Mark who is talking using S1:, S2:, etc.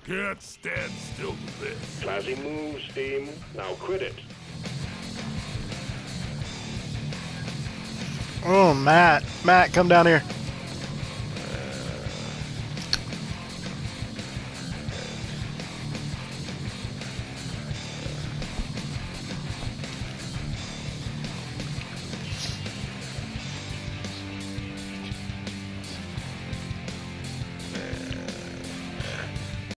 S1: Can't stand still to this.
S2: Classy move, Steam. Now quit it.
S3: Oh, Matt. Matt, come down here.